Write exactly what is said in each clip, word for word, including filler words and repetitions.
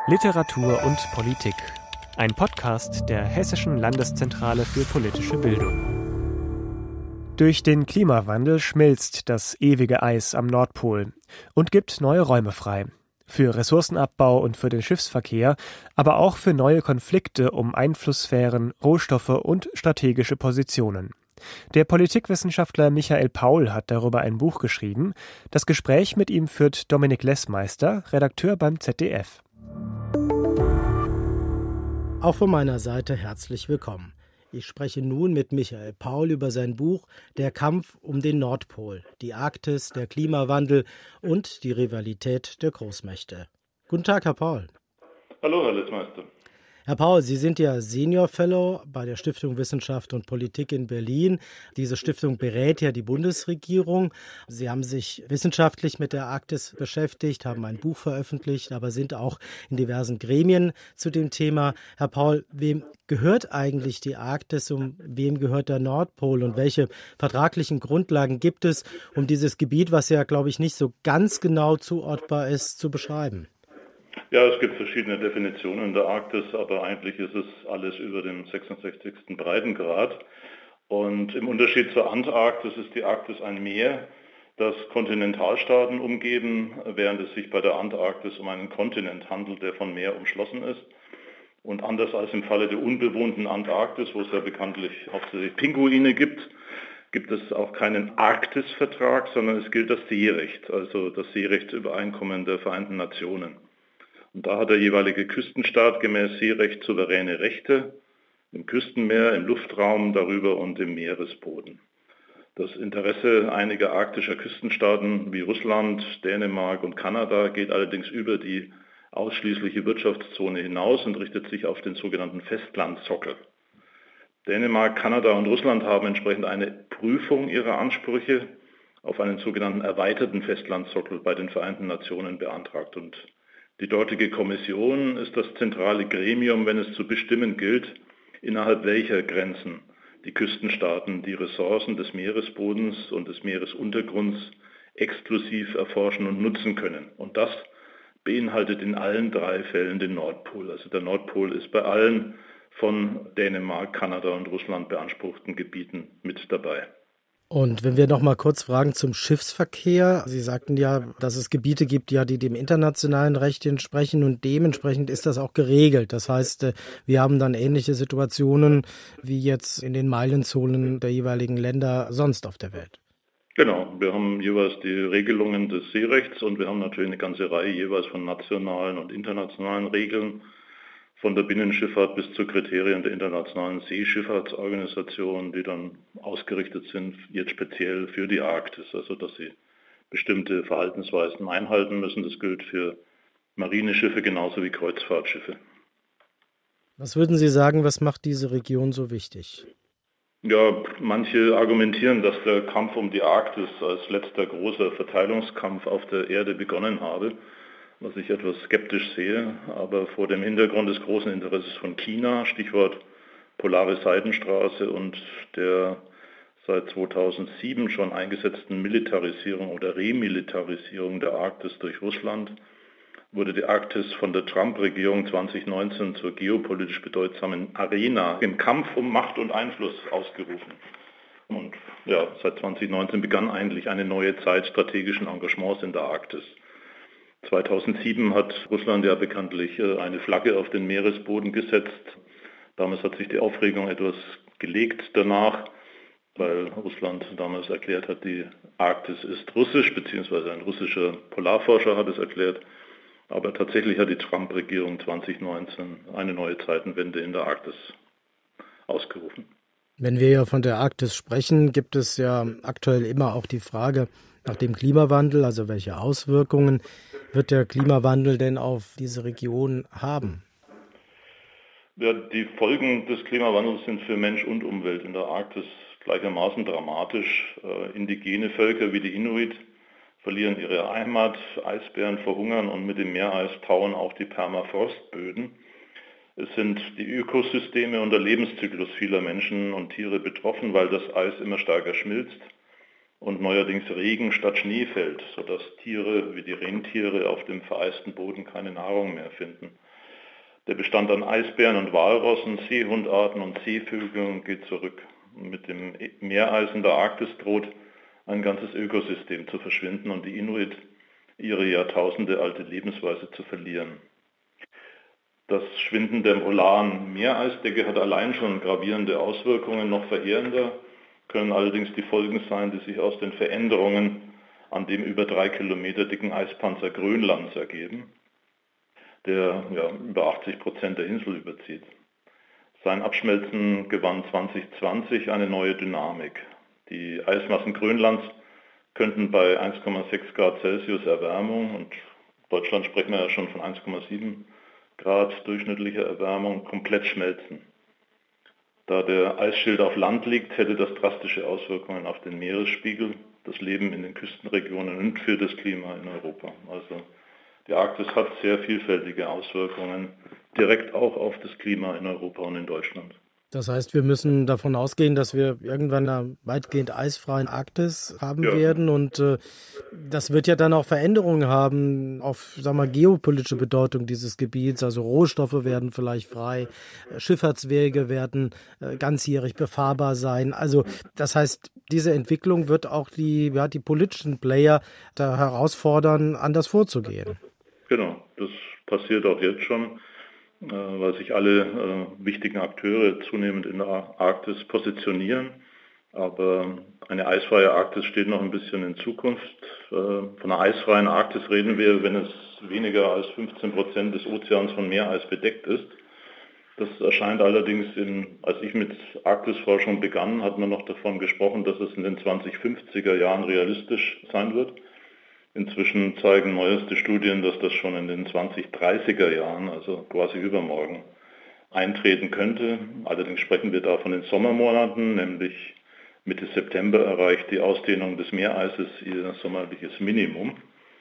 Literatur und Politik. Ein Podcast der Hessischen Landeszentrale für politische Bildung. Durch den Klimawandel schmilzt das ewige Eis am Nordpol und gibt neue Räume frei. Für Ressourcenabbau und für den Schiffsverkehr, aber auch für neue Konflikte um Einflusssphären, Rohstoffe und strategische Positionen. Der Politikwissenschaftler Michael Paul hat darüber ein Buch geschrieben. Das Gespräch mit ihm führt Dominik Lessmeister, Redakteur beim Z D F. Auch von meiner Seite herzlich willkommen. Ich spreche nun mit Michael Paul über sein Buch »Der Kampf um den Nordpol, die Arktis, der Klimawandel und die Rivalität der Großmächte«. Guten Tag, Herr Paul. Hallo, Herr Lessmeister. Herr Paul, Sie sind ja Senior Fellow bei der Stiftung Wissenschaft und Politik in Berlin. Diese Stiftung berät ja die Bundesregierung. Sie haben sich wissenschaftlich mit der Arktis beschäftigt, haben ein Buch veröffentlicht, aber sind auch in diversen Gremien zu dem Thema. Herr Paul, wem gehört eigentlich die Arktis und wem gehört der Nordpol und welche vertraglichen Grundlagen gibt es, um dieses Gebiet, was ja, glaube ich, nicht so ganz genau zuordnbar ist, zu beschreiben? Ja, es gibt verschiedene Definitionen der Arktis, aber eigentlich ist es alles über dem sechsundsechzigsten Breitengrad. Und im Unterschied zur Antarktis ist die Arktis ein Meer, das Kontinentalstaaten umgeben, während es sich bei der Antarktis um einen Kontinent handelt, der von Meer umschlossen ist. Und anders als im Falle der unbewohnten Antarktis, wo es ja bekanntlich hauptsächlich Pinguine gibt, gibt es auch keinen Arktisvertrag, sondern es gilt das Seerecht, also das Seerechtsübereinkommen der Vereinten Nationen. Und da hat der jeweilige Küstenstaat gemäß Seerecht souveräne Rechte im Küstenmeer, im Luftraum darüber und im Meeresboden. Das Interesse einiger arktischer Küstenstaaten wie Russland, Dänemark und Kanada geht allerdings über die ausschließliche Wirtschaftszone hinaus und richtet sich auf den sogenannten Festlandsockel. Dänemark, Kanada und Russland haben entsprechend eine Prüfung ihrer Ansprüche auf einen sogenannten erweiterten Festlandsockel bei den Vereinten Nationen beantragt. Und die dortige Kommission ist das zentrale Gremium, wenn es zu bestimmen gilt, innerhalb welcher Grenzen die Küstenstaaten die Ressourcen des Meeresbodens und des Meeresuntergrunds exklusiv erforschen und nutzen können. Und das beinhaltet in allen drei Fällen den Nordpol. Also der Nordpol ist bei allen von Dänemark, Kanada und Russland beanspruchten Gebieten mit dabei. Und wenn wir noch mal kurz fragen zum Schiffsverkehr. Sie sagten ja, dass es Gebiete gibt, ja, die dem internationalen Recht entsprechen und dementsprechend ist das auch geregelt. Das heißt, wir haben dann ähnliche Situationen wie jetzt in den Meilenzonen der jeweiligen Länder sonst auf der Welt. Genau, wir haben jeweils die Regelungen des Seerechts und wir haben natürlich eine ganze Reihe jeweils von nationalen und internationalen Regeln, von der Binnenschifffahrt bis zu Kriterien der Internationalen Seeschifffahrtsorganisation, die dann ausgerichtet sind, jetzt speziell für die Arktis, also dass sie bestimmte Verhaltensweisen einhalten müssen. Das gilt für Marineschiffe genauso wie Kreuzfahrtschiffe. Was würden Sie sagen, was macht diese Region so wichtig? Ja, manche argumentieren, dass der Kampf um die Arktis als letzter großer Verteilungskampf auf der Erde begonnen habe, was ich etwas skeptisch sehe, aber vor dem Hintergrund des großen Interesses von China, Stichwort Polare Seidenstraße und der seit zweitausendsieben schon eingesetzten Militarisierung oder Remilitarisierung der Arktis durch Russland, wurde die Arktis von der Trump-Regierung zwanzig neunzehn zur geopolitisch bedeutsamen Arena im Kampf um Macht und Einfluss ausgerufen. Und ja, seit zwanzig neunzehn begann eigentlich eine neue Zeit strategischen Engagements in der Arktis. zweitausendsieben hat Russland ja bekanntlich eine Flagge auf den Meeresboden gesetzt. Damals hat sich die Aufregung etwas gelegt danach, weil Russland damals erklärt hat, die Arktis ist russisch, beziehungsweise ein russischer Polarforscher hat es erklärt. Aber tatsächlich hat die Trump-Regierung zwanzig neunzehn eine neue Zeitenwende in der Arktis ausgerufen. Wenn wir ja von der Arktis sprechen, gibt es ja aktuell immer auch die Frage nach dem Klimawandel, also welche Auswirkungen wird der Klimawandel denn auf diese Region haben? Ja, die Folgen des Klimawandels sind für Mensch und Umwelt in der Arktis gleichermaßen dramatisch. Äh, indigene Völker wie die Inuit verlieren ihre Heimat, Eisbären verhungern und mit dem Meereis tauen auch die Permafrostböden. Es sind die Ökosysteme und der Lebenszyklus vieler Menschen und Tiere betroffen, weil das Eis immer stärker schmilzt und neuerdings Regen statt Schnee fällt, sodass Tiere wie die Rentiere auf dem vereisten Boden keine Nahrung mehr finden. Der Bestand an Eisbären und Walrossen, Seehundarten und Seevögeln geht zurück. Mit dem Meereis in der Arktis droht ein ganzes Ökosystem zu verschwinden und die Inuit ihre jahrtausendealte Lebensweise zu verlieren. Das Schwinden der polaren Meereisdecke hat allein schon gravierende Auswirkungen. Noch verheerender können allerdings die Folgen sein, die sich aus den Veränderungen an dem über drei Kilometer dicken Eispanzer Grönlands ergeben, der ja, über achtzig Prozent der Insel überzieht. Sein Abschmelzen gewann zwanzig zwanzig eine neue Dynamik. Die Eismassen Grönlands könnten bei eins Komma sechs Grad Celsius Erwärmung, und in Deutschland sprechen wir ja schon von eins Komma sieben Grad durchschnittlicher Erwärmung, komplett schmelzen. Da der Eisschild auf Land liegt, hätte das drastische Auswirkungen auf den Meeresspiegel, das Leben in den Küstenregionen und für das Klima in Europa. Also die Arktis hat sehr vielfältige Auswirkungen, direkt auch auf das Klima in Europa und in Deutschland. Das heißt, wir müssen davon ausgehen, dass wir irgendwann eine weitgehend eisfreie Arktis haben Ja. werden. Und äh, das wird ja dann auch Veränderungen haben auf, sagen wir, geopolitische Bedeutung dieses Gebiets. Also Rohstoffe werden vielleicht frei, äh, Schifffahrtswege werden äh, ganzjährig befahrbar sein. Also das heißt, diese Entwicklung wird auch die, ja, die politischen Player da herausfordern, anders vorzugehen. Genau, das passiert auch jetzt schon, weil sich alle äh, wichtigen Akteure zunehmend in der Arktis positionieren. Aber eine eisfreie Arktis steht noch ein bisschen in Zukunft. Äh, von einer eisfreien Arktis reden wir, wenn es weniger als fünfzehn Prozent des Ozeans von Meereis bedeckt ist. Das erscheint allerdings, in, als ich mit Arktisforschung begann, hat man noch davon gesprochen, dass es in den zwanzigfünfziger Jahren realistisch sein wird. Inzwischen zeigen neueste Studien, dass das schon in den zwanzigdreißiger Jahren, also quasi übermorgen, eintreten könnte. Allerdings sprechen wir da von den Sommermonaten, nämlich Mitte September erreicht die Ausdehnung des Meereises ihr sommerliches Minimum.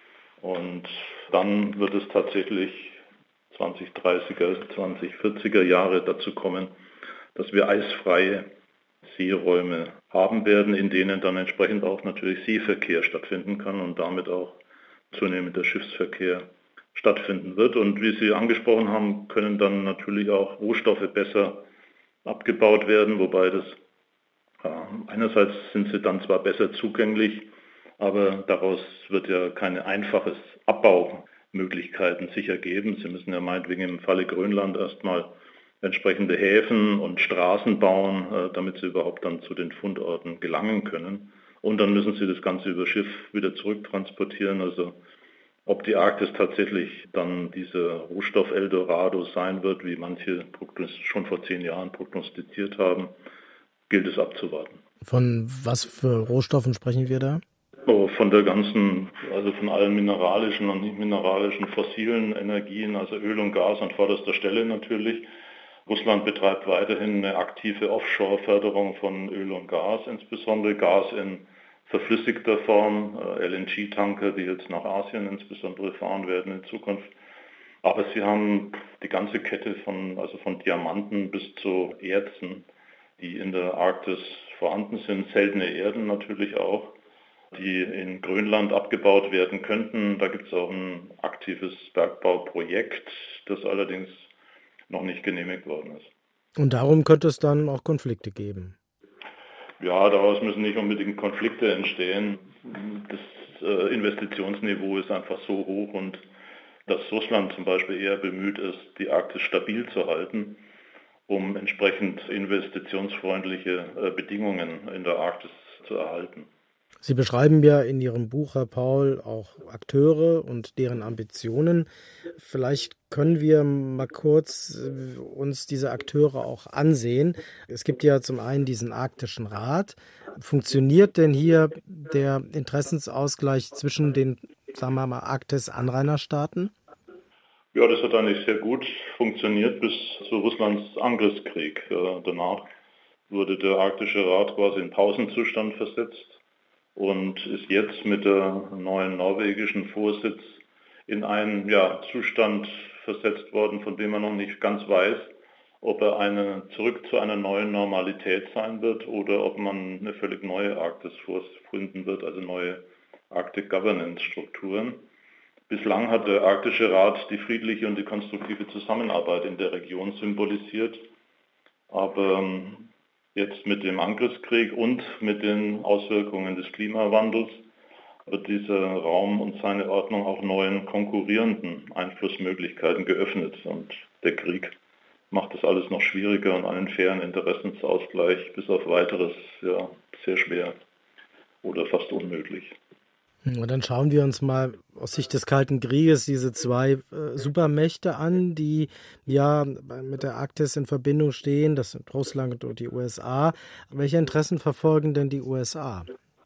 Und dann wird es tatsächlich zwanzigdreißiger, zwanzigvierziger Jahre dazu kommen, dass wir eisfreie Seeräume haben werden, in denen dann entsprechend auch natürlich Seeverkehr stattfinden kann und damit auch zunehmend der Schiffsverkehr stattfinden wird. Und wie Sie angesprochen haben, können dann natürlich auch Rohstoffe besser abgebaut werden, wobei das ja, einerseits sind sie dann zwar besser zugänglich, aber daraus wird ja keine einfaches Abbaumöglichkeiten sich ergeben. Sie müssen ja meinetwegen im Falle Grönland erstmal entsprechende Häfen und Straßen bauen, damit sie überhaupt dann zu den Fundorten gelangen können. Und dann müssen sie das Ganze über Schiff wieder zurücktransportieren. Also ob die Arktis tatsächlich dann dieser Rohstoff-Eldorado sein wird, wie manche schon vor zehn Jahren prognostiziert haben, gilt es abzuwarten. Von was für Rohstoffen sprechen wir da? Oh, von der ganzen, also von allen mineralischen und nicht mineralischen fossilen Energien, also Öl und Gas an vorderster Stelle natürlich. Russland betreibt weiterhin eine aktive Offshore-Förderung von Öl und Gas, insbesondere Gas in verflüssigter Form, L N G-Tanker, die jetzt nach Asien insbesondere fahren werden in Zukunft. Aber sie haben die ganze Kette von, also von Diamanten bis zu Erzen, die in der Arktis vorhanden sind, seltene Erden natürlich auch, die in Grönland abgebaut werden könnten. Da gibt es auch ein aktives Bergbauprojekt, das allerdings noch nicht genehmigt worden ist. Und darum könnte es dann auch Konflikte geben? Ja, daraus müssen nicht unbedingt Konflikte entstehen. Das äh, Investitionsniveau ist einfach so hoch und dass Russland zum Beispiel eher bemüht ist, die Arktis stabil zu halten, um entsprechend investitionsfreundliche äh, Bedingungen in der Arktis zu erhalten. Sie beschreiben ja in Ihrem Buch, Herr Paul, auch Akteure und deren Ambitionen. Vielleicht können wir mal kurz uns diese Akteure auch ansehen. Es gibt ja zum einen diesen Arktischen Rat. Funktioniert denn hier der Interessensausgleich zwischen den, sagen wir mal, Arktis-Anrainerstaaten? Ja, das hat eigentlich sehr gut funktioniert bis zu Russlands Angriffskrieg. Danach wurde der Arktische Rat quasi in Pausenzustand versetzt und ist jetzt mit der neuen norwegischen Vorsitz in einen ja, Zustand versetzt worden, von dem man noch nicht ganz weiß, ob er eine, zurück zu einer neuen Normalität sein wird oder ob man eine völlig neue Arktis vorfinden wird, also neue Arctic Governance Strukturen. Bislang hat der Arktische Rat die friedliche und die konstruktive Zusammenarbeit in der Region symbolisiert. Aber jetzt mit dem Angriffskrieg und mit den Auswirkungen des Klimawandels wird dieser Raum und seine Ordnung auch neuen konkurrierenden Einflussmöglichkeiten geöffnet. Und der Krieg macht das alles noch schwieriger und einen fairen Interessensausgleich bis auf weiteres ja, sehr schwer oder fast unmöglich. Und dann schauen wir uns mal aus Sicht des Kalten Krieges diese zwei äh, Supermächte an, die ja mit der Arktis in Verbindung stehen. Das sind Russland und die U S A. Welche Interessen verfolgen denn die U S A?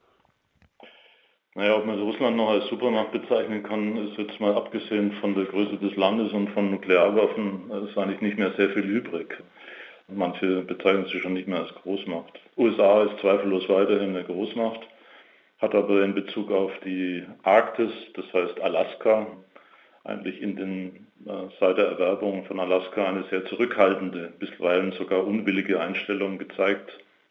Naja, ob man Russland noch als Supermacht bezeichnen kann, ist jetzt mal abgesehen von der Größe des Landes und von Nuklearwaffen, ist eigentlich nicht mehr sehr viel übrig. Manche bezeichnen sie schon nicht mehr als Großmacht. U S A ist zweifellos weiterhin eine Großmacht, hat aber in Bezug auf die Arktis, das heißt Alaska, eigentlich in den, äh, seit der Erwerbung von Alaska eine sehr zurückhaltende, bisweilen sogar unwillige Einstellung gezeigt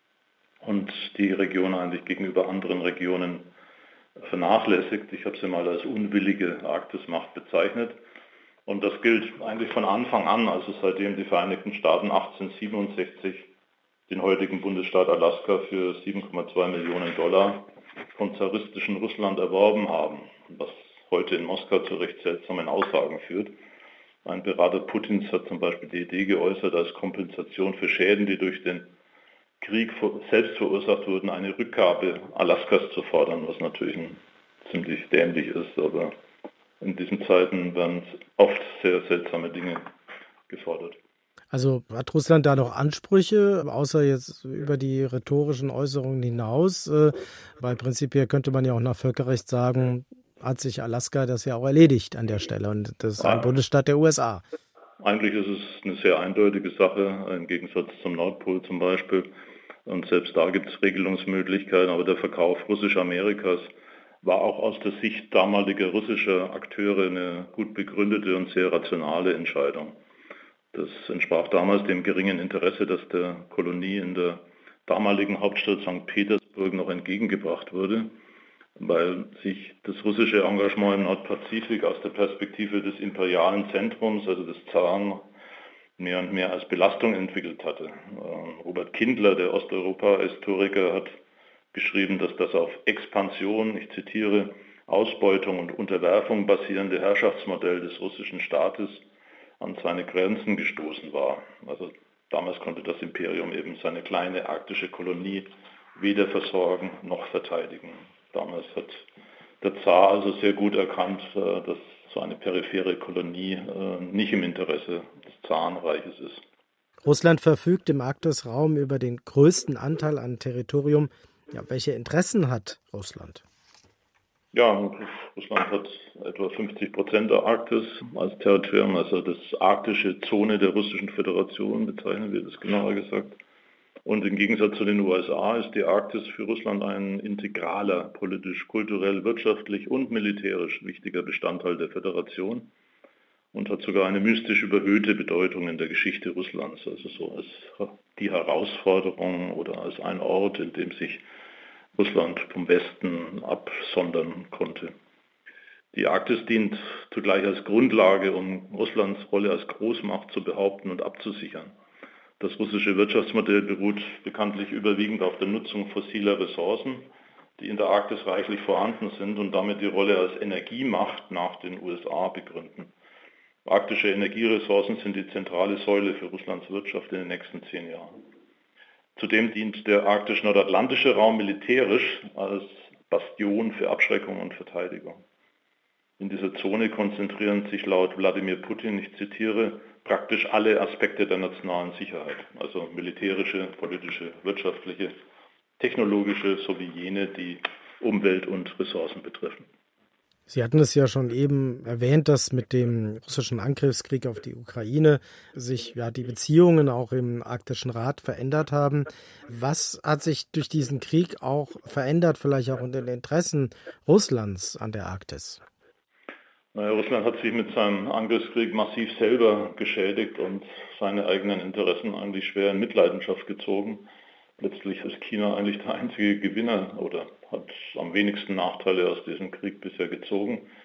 und die Region eigentlich gegenüber anderen Regionen vernachlässigt. Ich habe sie mal als unwillige Arktismacht bezeichnet. Und das gilt eigentlich von Anfang an, also seitdem die Vereinigten Staaten achtzehnhundertsiebenundsechzig den heutigen Bundesstaat Alaska für sieben Komma zwei Millionen Dollar vom zaristischen Russland erworben haben, was heute in Moskau zu recht seltsamen Aussagen führt. Ein Berater Putins hat zum Beispiel die Idee geäußert, als Kompensation für Schäden, die durch den Krieg selbst verursacht wurden, eine Rückgabe Alaskas zu fordern, was natürlich ziemlich dämlich ist, aber in diesen Zeiten werden oft sehr seltsame Dinge gefordert. Also hat Russland da noch Ansprüche, außer jetzt über die rhetorischen Äußerungen hinaus? Weil prinzipiell könnte man ja auch nach Völkerrecht sagen, hat sich Alaska das ja auch erledigt an der Stelle und das ist ein ah. Bundesstaat der U S A. Eigentlich ist es eine sehr eindeutige Sache, im Gegensatz zum Nordpol zum Beispiel. Und selbst da gibt es Regelungsmöglichkeiten, aber der Verkauf russisch-Amerikas war auch aus der Sicht damaliger russischer Akteure eine gut begründete und sehr rationale Entscheidung. Das entsprach damals dem geringen Interesse, das der Kolonie in der damaligen Hauptstadt Sankt Petersburg noch entgegengebracht wurde, weil sich das russische Engagement im Nordpazifik aus der Perspektive des imperialen Zentrums, also des Zaren, mehr und mehr als Belastung entwickelt hatte. Robert Kindler, der Osteuropa-Historiker, hat geschrieben, dass das auf Expansion, ich zitiere, Ausbeutung und Unterwerfung basierende Herrschaftsmodell des russischen Staates an seine Grenzen gestoßen war. Also damals konnte das Imperium eben seine kleine arktische Kolonie weder versorgen noch verteidigen. Damals hat der Zar also sehr gut erkannt, dass so eine periphere Kolonie nicht im Interesse des Zarenreiches ist. Russland verfügt im Arktisraum über den größten Anteil an Territorium. Ja, welche Interessen hat Russland? Ja, Russland hat etwa fünfzig Prozent der Arktis als Territorium, also das arktische Zone der Russischen Föderation, bezeichnen wir das genauer gesagt. Und im Gegensatz zu den U S A ist die Arktis für Russland ein integraler, politisch, kulturell, wirtschaftlich und militärisch wichtiger Bestandteil der Föderation und hat sogar eine mystisch überhöhte Bedeutung in der Geschichte Russlands, also so als die Herausforderung oder als ein Ort, in dem sich Russland vom Westen absondern konnte. Die Arktis dient zugleich als Grundlage, um Russlands Rolle als Großmacht zu behaupten und abzusichern. Das russische Wirtschaftsmodell beruht bekanntlich überwiegend auf der Nutzung fossiler Ressourcen, die in der Arktis reichlich vorhanden sind und damit die Rolle als Energiemacht nach den U S A begründen. Arktische Energieressourcen sind die zentrale Säule für Russlands Wirtschaft in den nächsten zehn Jahren. Zudem dient der arktisch-nordatlantische Raum militärisch als Bastion für Abschreckung und Verteidigung. In dieser Zone konzentrieren sich laut Wladimir Putin, ich zitiere, praktisch alle Aspekte der nationalen Sicherheit, also militärische, politische, wirtschaftliche, technologische sowie jene, die Umwelt und Ressourcen betreffen. Sie hatten es ja schon eben erwähnt, dass mit dem russischen Angriffskrieg auf die Ukraine sich ja die Beziehungen auch im Arktischen Rat verändert haben. Was hat sich durch diesen Krieg auch verändert, vielleicht auch in den Interessen Russlands an der Arktis? Naja, Russland hat sich mit seinem Angriffskrieg massiv selber geschädigt und seine eigenen Interessen eigentlich schwer in Mitleidenschaft gezogen. Letztlich ist China eigentlich der einzige Gewinner oder hat am wenigsten Nachteile aus diesem Krieg bisher gezogen.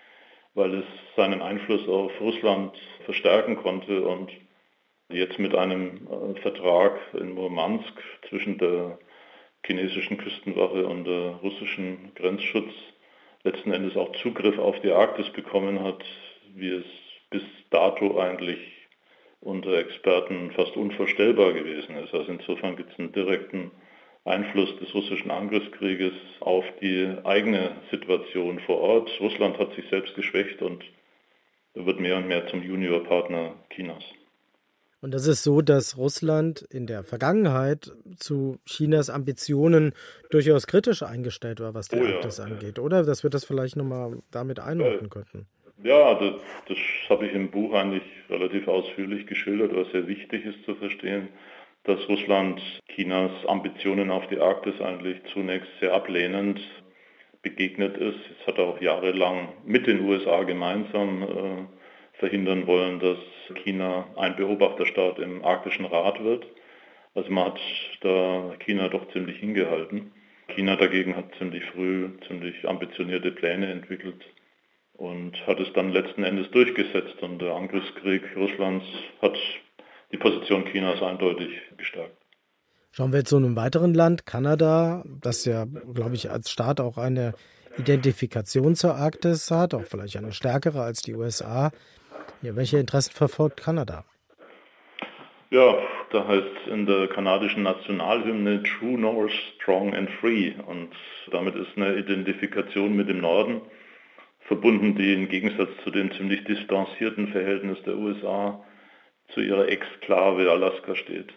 weil es seinen Einfluss auf Russland verstärken konnte und jetzt mit einem Vertrag in Murmansk zwischen der chinesischen Küstenwache und der russischen Grenzschutz letzten Endes auch Zugriff auf die Arktis bekommen hat, wie es bis dato eigentlich unter Experten fast unvorstellbar gewesen ist. Also insofern gibt es einen direkten Einfluss des russischen Angriffskrieges auf die eigene Situation vor Ort. Russland hat sich selbst geschwächt und wird mehr und mehr zum Juniorpartner Chinas. Und das ist so, dass Russland in der Vergangenheit zu Chinas Ambitionen durchaus kritisch eingestellt war, was die oh ja, Arktis angeht, oder? Dass wir das vielleicht nochmal damit einordnen äh, könnten. Ja, das, das habe ich im Buch eigentlich relativ ausführlich geschildert, was sehr wichtig ist zu verstehen, dass Russland Chinas Ambitionen auf die Arktis eigentlich zunächst sehr ablehnend begegnet ist. Es hat auch jahrelang mit den U S A gemeinsam äh, verhindern wollen, dass China ein Beobachterstaat im Arktischen Rat wird. Also man hat da China doch ziemlich hingehalten. China dagegen hat ziemlich früh ziemlich ambitionierte Pläne entwickelt und hat es dann letzten Endes durchgesetzt. Und der Angriffskrieg Russlands hat die Position Chinas eindeutig gestärkt. Schauen wir jetzt zu einem weiteren Land, Kanada, das ja, glaube ich, als Staat auch eine Identifikation zur Arktis hat, auch vielleicht eine stärkere als die U S A. Ja, welche Interessen verfolgt Kanada? Ja, da heißt es in der kanadischen Nationalhymne True North, Strong and Free. Und damit ist eine Identifikation mit dem Norden verbunden, die im Gegensatz zu dem ziemlich distanzierten Verhältnis der U S A zu ihrer Exklave Alaska steht.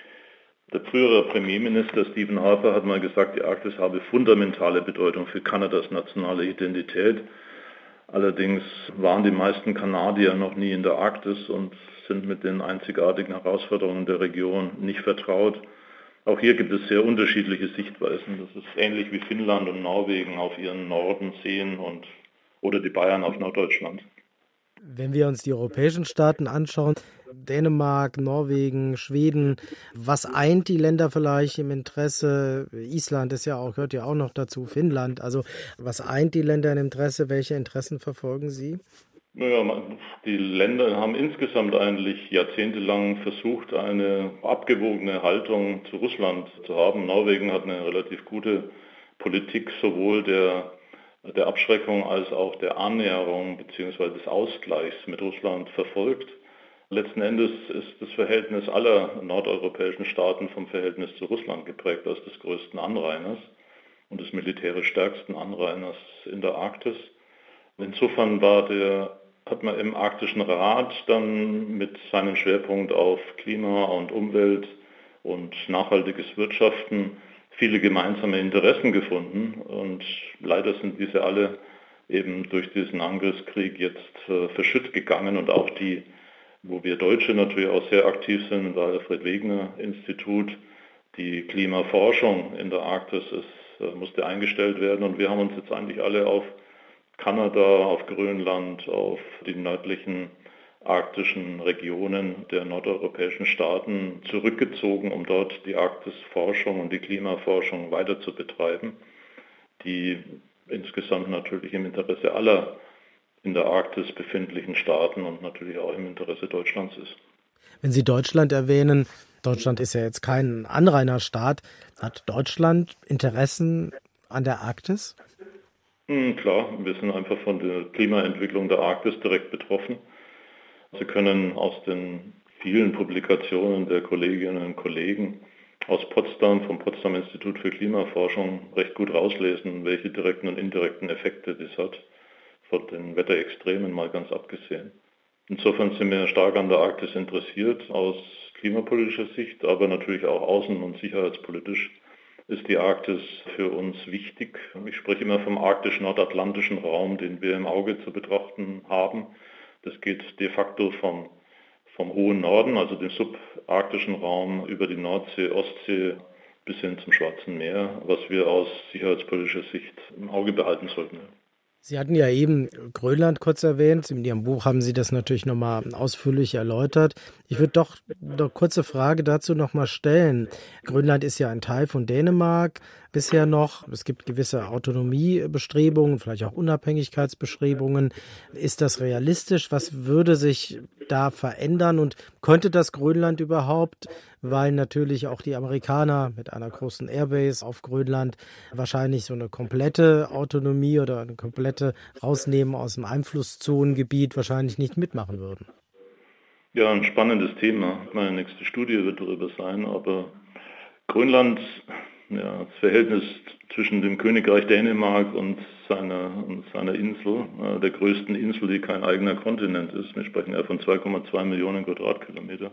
Der frühere Premierminister Stephen Harper hat mal gesagt, die Arktis habe fundamentale Bedeutung für Kanadas nationale Identität. Allerdings waren die meisten Kanadier noch nie in der Arktis und sind mit den einzigartigen Herausforderungen der Region nicht vertraut. Auch hier gibt es sehr unterschiedliche Sichtweisen. Das ist ähnlich wie Finnland und Norwegen auf ihren Norden sehen und oder die Bayern auf Norddeutschland. Wenn wir uns die europäischen Staaten anschauen, Dänemark, Norwegen, Schweden, was eint die Länder vielleicht im Interesse? Island ist ja auch, gehört ja auch noch dazu, Finnland. Also was eint die Länder im Interesse? Welche Interessen verfolgen sie? Naja, die Länder haben insgesamt eigentlich jahrzehntelang versucht, eine abgewogene Haltung zu Russland zu haben. Norwegen hat eine relativ gute Politik sowohl der der Abschreckung als auch der Annäherung bzw. des Ausgleichs mit Russland verfolgt. Letzten Endes ist das Verhältnis aller nordeuropäischen Staaten vom Verhältnis zu Russland geprägt als des größten Anrainers und des militärisch stärksten Anrainers in der Arktis. Insofern war der, hat man im Arktischen Rat dann mit seinem Schwerpunkt auf Klima und Umwelt und nachhaltiges Wirtschaften viele gemeinsame Interessen gefunden und leider sind diese alle eben durch diesen Angriffskrieg jetzt äh, verschütt gegangen und auch die, wo wir Deutsche natürlich auch sehr aktiv sind, das Alfred-Wegener-Institut, die Klimaforschung in der Arktis ist, äh, musste eingestellt werden und wir haben uns jetzt eigentlich alle auf Kanada, auf Grönland, auf die nördlichen arktischen Regionen der nordeuropäischen Staaten zurückgezogen, um dort die Arktisforschung und die Klimaforschung weiter zu betreiben, die insgesamt natürlich im Interesse aller in der Arktis befindlichen Staaten und natürlich auch im Interesse Deutschlands ist. Wenn Sie Deutschland erwähnen, Deutschland ist ja jetzt kein Anrainerstaat, hat Deutschland Interessen an der Arktis? Hm, klar, wir sind einfach von der Klimaentwicklung der Arktis direkt betroffen. Sie können aus den vielen Publikationen der Kolleginnen und Kollegen aus Potsdam, vom Potsdam Institut für Klimaforschung, recht gut rauslesen, welche direkten und indirekten Effekte das hat, von den Wetterextremen mal ganz abgesehen. Insofern sind wir stark an der Arktis interessiert, aus klimapolitischer Sicht, aber natürlich auch außen- und sicherheitspolitisch ist die Arktis für uns wichtig. Ich spreche immer vom arktisch-nordatlantischen Raum, den wir im Auge zu betrachten haben. Das geht de facto vom, vom hohen Norden, also dem subarktischen Raum, über die Nordsee, Ostsee bis hin zum Schwarzen Meer, was wir aus sicherheitspolitischer Sicht im Auge behalten sollten. Sie hatten ja eben Grönland kurz erwähnt. In Ihrem Buch haben Sie das natürlich nochmal ausführlich erläutert. Ich würde doch eine kurze Frage dazu noch mal stellen. Grönland ist ja ein Teil von Dänemark bisher noch. Es gibt gewisse Autonomiebestrebungen, vielleicht auch Unabhängigkeitsbestrebungen. Ist das realistisch? Was würde sich da verändern und könnte das Grönland überhaupt, weil natürlich auch die Amerikaner mit einer großen Airbase auf Grönland wahrscheinlich so eine komplette Autonomie oder eine komplette Rausnehmen aus dem Einflusszonengebiet wahrscheinlich nicht mitmachen würden? Ja, ein spannendes Thema. Meine nächste Studie wird darüber sein, aber Grönland, ja, das Verhältnis zwischen dem Königreich Dänemark und seiner, und seiner Insel, äh, der größten Insel, die kein eigener Kontinent ist, wir sprechen ja von zwei Komma zwei Millionen Quadratkilometer,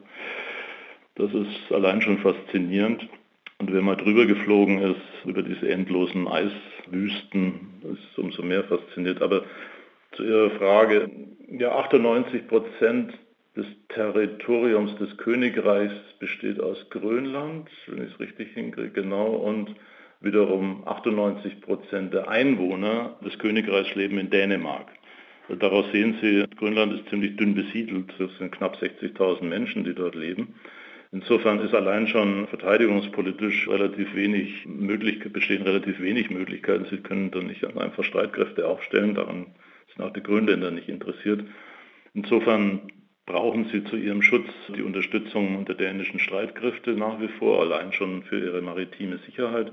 das ist allein schon faszinierend. Und wer mal drüber geflogen ist, über diese endlosen Eiswüsten, ist umso mehr fasziniert. Aber zu Ihrer Frage, ja, achtundneunzig Prozent des Territoriums des Königreichs besteht aus Grönland, wenn ich es richtig hinkriege, genau, und wiederum achtundneunzig Prozent der Einwohner des Königreichs leben in Dänemark. Daraus sehen Sie, Grönland ist ziemlich dünn besiedelt, das sind knapp sechzigtausend Menschen, die dort leben. Insofern ist allein schon verteidigungspolitisch relativ wenig möglich, bestehen relativ wenig Möglichkeiten. Sie können dann nicht einfach Streitkräfte aufstellen, daran sind auch die Grönländer nicht interessiert. Insofern brauchen sie zu ihrem Schutz die Unterstützung der dänischen Streitkräfte nach wie vor, allein schon für ihre maritime Sicherheit.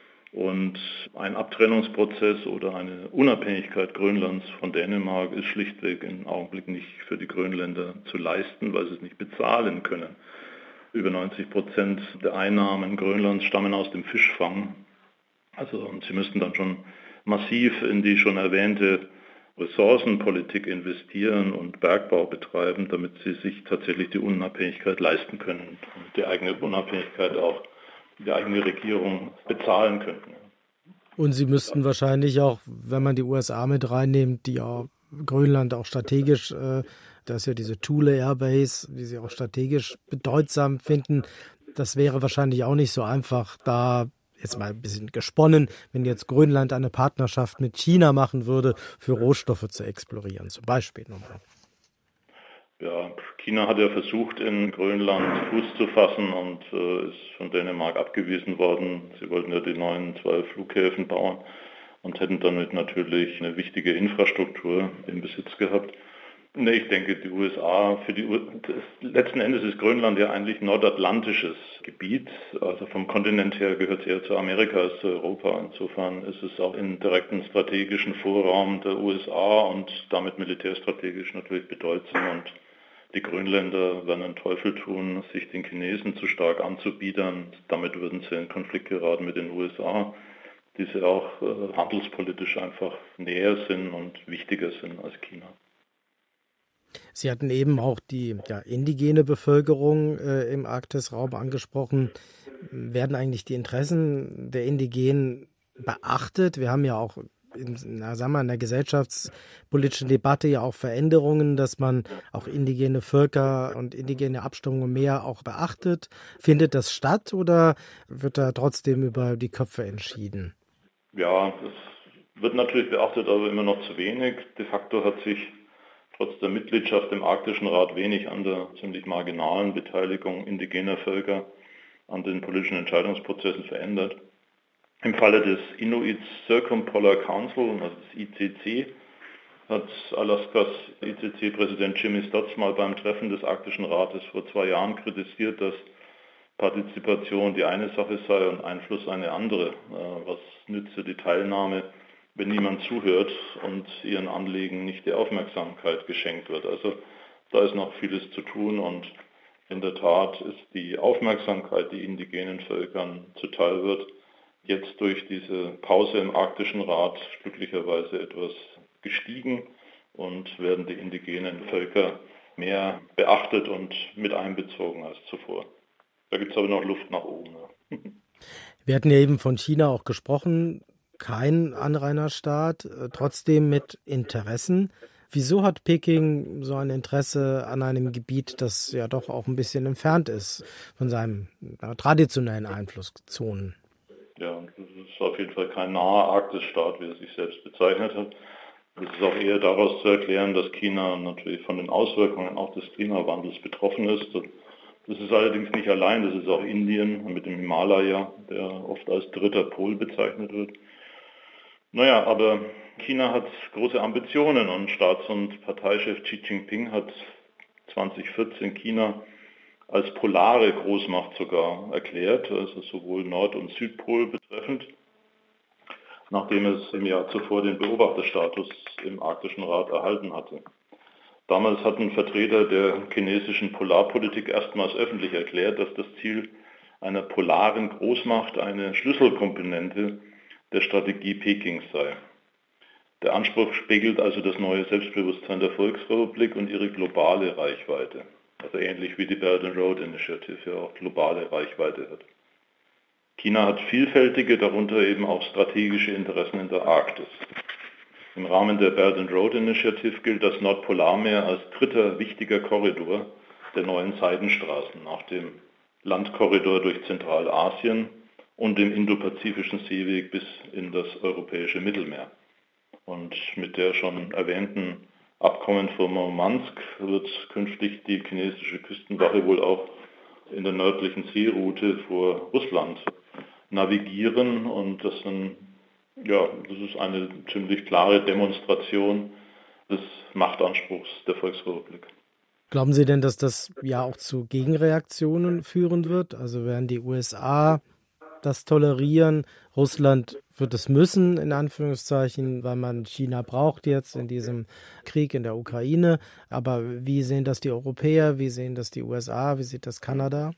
Und ein Abtrennungsprozess oder eine Unabhängigkeit Grönlands von Dänemark ist schlichtweg im Augenblick nicht für die Grönländer zu leisten, weil sie es nicht bezahlen können. Über neunzig Prozent der Einnahmen Grönlands stammen aus dem Fischfang. Also und sie müssten dann schon massiv in die schon erwähnte Ressourcenpolitik investieren und Bergbau betreiben, damit sie sich tatsächlich die Unabhängigkeit leisten können und die eigene Unabhängigkeit auch, die eigene Regierung bezahlen könnten. Und sie müssten wahrscheinlich auch, wenn man die U S A mit reinnimmt, die ja Grönland auch strategisch, äh, da ist ja diese Thule Airbase, die sie auch strategisch bedeutsam finden, das wäre wahrscheinlich auch nicht so einfach, da jetzt mal ein bisschen gesponnen, wenn jetzt Grönland eine Partnerschaft mit China machen würde, für Rohstoffe zu explorieren, zum Beispiel nochmal. Ja, China hat ja versucht, in Grönland Fuß zu fassen und äh, ist von Dänemark abgewiesen worden. Sie wollten ja die neuen zwei Flughäfen bauen und hätten damit natürlich eine wichtige Infrastruktur im Besitz gehabt. Nee, ich denke, die U S A, für die U- das, letzten Endes ist Grönland ja eigentlich nordatlantisches Gebiet. Also vom Kontinent her gehört es eher zu Amerika als zu Europa. Insofern ist es auch im direkten strategischen Vorraum der U S A und damit militärstrategisch natürlich bedeutsam. Und die Grönländer werden einen Teufel tun, sich den Chinesen zu stark anzubiedern. Damit würden sie in Konflikt geraten mit den U S A, die sie auch äh, handelspolitisch einfach näher sind und wichtiger sind als China. Sie hatten eben auch die ja, indigene Bevölkerung äh, im Arktisraum angesprochen. Werden eigentlich die Interessen der Indigenen beachtet? Wir haben ja auch in, na, sagen wir, in der gesellschaftspolitischen Debatte ja auch Veränderungen, dass man auch indigene Völker und indigene Abstammungen mehr auch beachtet. Findet das statt oder wird da trotzdem über die Köpfe entschieden? Ja, das wird natürlich beachtet, aber immer noch zu wenig. De facto hat sich trotz der Mitgliedschaft im Arktischen Rat wenig an der ziemlich marginalen Beteiligung indigener Völker an den politischen Entscheidungsprozessen verändert. Im Falle des Inuit Circumpolar Council, also des I C C, hat Alaskas I C C-Präsident Jimmy Stotts mal beim Treffen des Arktischen Rates vor zwei Jahren kritisiert, dass Partizipation die eine Sache sei und Einfluss eine andere. Was nütze die Teilnahme, wenn niemand zuhört und ihren Anliegen nicht die Aufmerksamkeit geschenkt wird. Also da ist noch vieles zu tun und in der Tat ist die Aufmerksamkeit, die indigenen Völkern zuteil wird, jetzt durch diese Pause im Arktischen Rat glücklicherweise etwas gestiegen und werden die indigenen Völker mehr beachtet und mit einbezogen als zuvor. Da gibt es aber noch Luft nach oben. Wir hatten ja eben von China auch gesprochen. Kein Anrainerstaat, trotzdem mit Interessen. Wieso hat Peking so ein Interesse an einem Gebiet, das ja doch auch ein bisschen entfernt ist von seinen ja, traditionellen Einflusszonen? Ja, das ist auf jeden Fall kein naher Arktisstaat, wie er sich selbst bezeichnet hat. Das ist auch eher daraus zu erklären, dass China natürlich von den Auswirkungen auch des Klimawandels betroffen ist. Das ist allerdings nicht allein, das ist auch Indien mit dem Himalaya, der oft als dritter Pol bezeichnet wird. Naja, aber China hat große Ambitionen und Staats- und Parteichef Xi Jinping hat zwanzig vierzehn China als polare Großmacht sogar erklärt, also sowohl Nord- und Südpol betreffend, nachdem es im Jahr zuvor den Beobachterstatus im Arktischen Rat erhalten hatte. Damals hatten Vertreter der chinesischen Polarpolitik erstmals öffentlich erklärt, dass das Ziel einer polaren Großmacht eine Schlüsselkomponente der Strategie Pekings sei. Der Anspruch spiegelt also das neue Selbstbewusstsein der Volksrepublik und ihre globale Reichweite. Also ähnlich wie die Belt and Road Initiative ja auch globale Reichweite hat. China hat vielfältige, darunter eben auch strategische Interessen in der Arktis. Im Rahmen der Belt and Road Initiative gilt das Nordpolarmeer als dritter wichtiger Korridor der neuen Seidenstraßen nach dem Landkorridor durch Zentralasien und dem Indopazifischen Seeweg bis in das europäische Mittelmeer. Und mit der schon erwähnten Abkommen von Murmansk wird künftig die chinesische Küstenwache wohl auch in der nördlichen Seeroute vor Russland navigieren. Und das, sind, ja, das ist eine ziemlich klare Demonstration des Machtanspruchs der Volksrepublik. Glauben Sie denn, dass das ja auch zu Gegenreaktionen führen wird? Also werden die U S A das tolerieren? Russland wird es müssen, in Anführungszeichen, weil man China braucht jetzt in diesem Krieg in der Ukraine. Aber wie sehen das die Europäer? Wie sehen das die U S A? Wie sieht das Kanada?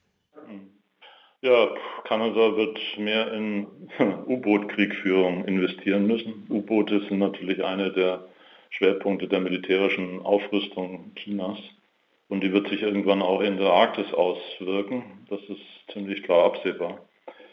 Ja, Kanada wird mehr in U-Boot-Kriegführung investieren müssen. U-Boote sind natürlich eine der Schwerpunkte der militärischen Aufrüstung Chinas. Und die wird sich irgendwann auch in der Arktis auswirken. Das ist ziemlich klar absehbar.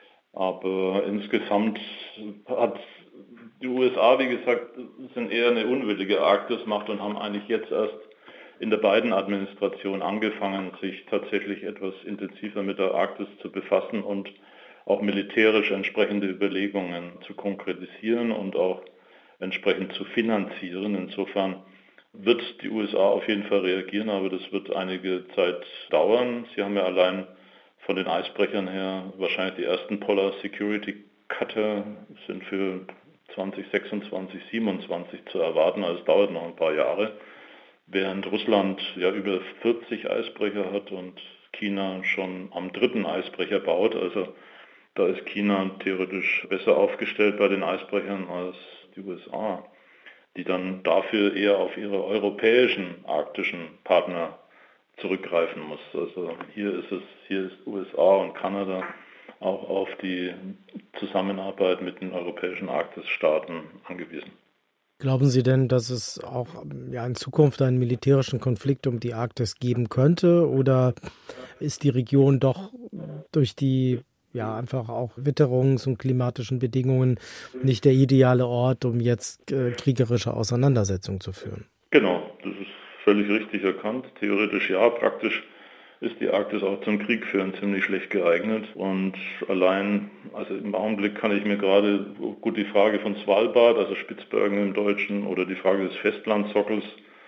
Aber insgesamt hat die U S A, wie gesagt, sind eher eine unwillige Arktismacht und haben eigentlich jetzt erst in der Biden-Administration angefangen, sich tatsächlich etwas intensiver mit der Arktis zu befassen und auch militärisch entsprechende Überlegungen zu konkretisieren und auch entsprechend zu finanzieren. Insofern wird die U S A auf jeden Fall reagieren, aber das wird einige Zeit dauern. Sie haben ja allein von den Eisbrechern her wahrscheinlich die ersten Polar Security Cutter sind für zwanzig sechsundzwanzig, siebenundzwanzig zu erwarten, also es dauert noch ein paar Jahre. Während Russland ja über vierzig Eisbrecher hat und China schon am dritten Eisbrecher baut, also da ist China theoretisch besser aufgestellt bei den Eisbrechern als die U S A, die dann dafür eher auf ihre europäischen arktischen Partner zurückgreifen muss. Also hier ist es, hier ist U S A und Kanada auch auf die Zusammenarbeit mit den europäischen Arktisstaaten angewiesen. Glauben Sie denn, dass es auch ja, in Zukunft einen militärischen Konflikt um die Arktis geben könnte? Oder ist die Region doch durch die ja einfach auch Witterungs- und klimatischen Bedingungen nicht der ideale Ort, um jetzt äh, kriegerische Auseinandersetzungen zu führen? Genau, das ist völlig richtig erkannt. Theoretisch ja, praktisch ist die Arktis auch zum Krieg führen ziemlich schlecht geeignet. Und allein, also im Augenblick kann ich mir gerade gut die Frage von Svalbard, also Spitzbergen im Deutschen, oder die Frage des Festlandsockels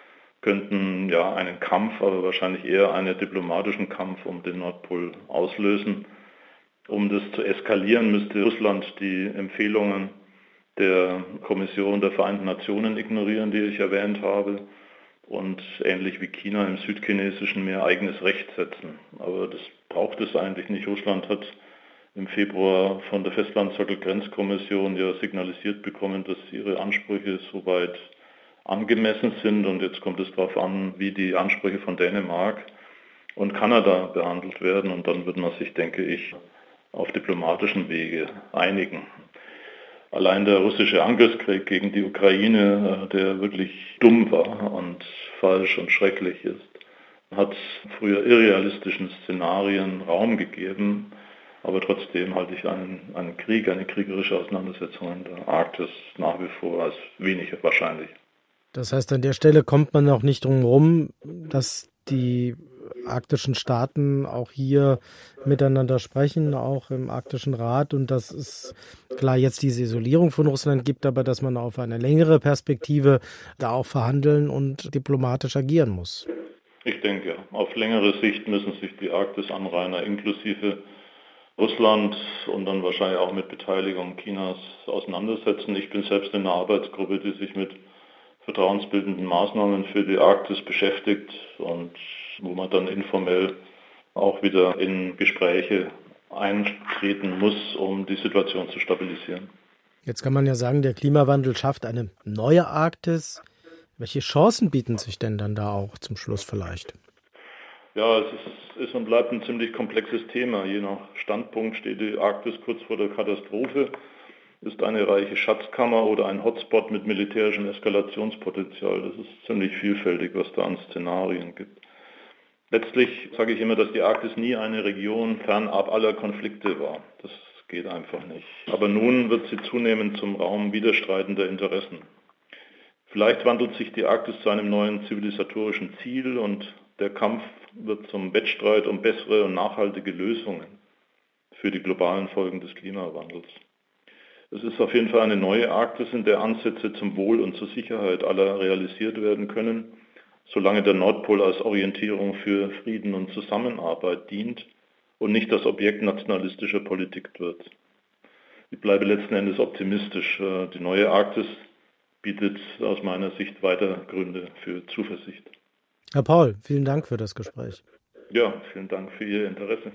könnten ja einen Kampf, aber wahrscheinlich eher einen diplomatischen Kampf um den Nordpol auslösen. Um das zu eskalieren, müsste Russland die Empfehlungen der Kommission der Vereinten Nationen ignorieren, die ich erwähnt habe, und ähnlich wie China im südchinesischen Meer eigenes Recht setzen. Aber das braucht es eigentlich nicht. Russland hat im Februar von der Festlandsockel-Grenzkommission ja signalisiert bekommen, dass ihre Ansprüche soweit angemessen sind. Und jetzt kommt es darauf an, wie die Ansprüche von Dänemark und Kanada behandelt werden. Und dann wird man sich, denke ich, auf diplomatischen Wege einigen. Allein der russische Angriffskrieg gegen die Ukraine, der wirklich dumm war und falsch und schrecklich ist, hat früher irrealistischen Szenarien Raum gegeben. Aber trotzdem halte ich einen, einen Krieg, eine kriegerische Auseinandersetzung in der Arktis nach wie vor als wenig wahrscheinlich. Das heißt, an der Stelle kommt man auch nicht drum herum, dass die arktischen Staaten auch hier miteinander sprechen, auch im Arktischen Rat. Und dass es klar jetzt diese Isolierung von Russland gibt, aber dass man auf eine längere Perspektive da auch verhandeln und diplomatisch agieren muss. Ich denke, auf längere Sicht müssen sich die Arktis-Anrainer inklusive Russland und dann wahrscheinlich auch mit Beteiligung Chinas auseinandersetzen. Ich bin selbst in einer Arbeitsgruppe, die sich mit vertrauensbildenden Maßnahmen für die Arktis beschäftigt und wo man dann informell auch wieder in Gespräche eintreten muss, um die Situation zu stabilisieren. Jetzt kann man ja sagen, der Klimawandel schafft eine neue Arktis. Welche Chancen bieten sich denn dann da auch zum Schluss vielleicht? Ja, es ist, ist und bleibt ein ziemlich komplexes Thema. Je nach Standpunkt steht die Arktis kurz vor der Katastrophe, ist eine reiche Schatzkammer oder ein Hotspot mit militärischem Eskalationspotenzial. Das ist ziemlich vielfältig, was da an Szenarien gibt. Letztlich sage ich immer, dass die Arktis nie eine Region fernab aller Konflikte war. Das geht einfach nicht. Aber nun wird sie zunehmend zum Raum widerstreitender Interessen. Vielleicht wandelt sich die Arktis zu einem neuen zivilisatorischen Ziel und der Kampf wird zum Wettstreit um bessere und nachhaltige Lösungen für die globalen Folgen des Klimawandels. Es ist auf jeden Fall eine neue Arktis, in der Ansätze zum Wohl und zur Sicherheit aller realisiert werden können, solange der Nordpol als Orientierung für Frieden und Zusammenarbeit dient und nicht das Objekt nationalistischer Politik wird. Ich bleibe letzten Endes optimistisch. Die neue Arktis bietet aus meiner Sicht weiter Gründe für Zuversicht. Herr Paul, vielen Dank für das Gespräch. Ja, vielen Dank für Ihr Interesse.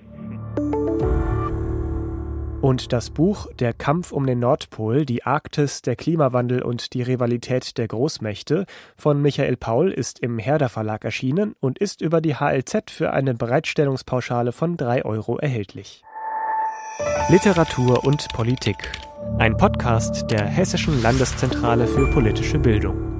Und das Buch »Der Kampf um den Nordpol, die Arktis, der Klimawandel und die Rivalität der Großmächte« von Michael Paul ist im Herder Verlag erschienen und ist über die H L Z für eine Bereitstellungspauschale von drei Euro erhältlich. Literatur und Politik. Ein Podcast der Hessischen Landeszentrale für politische Bildung.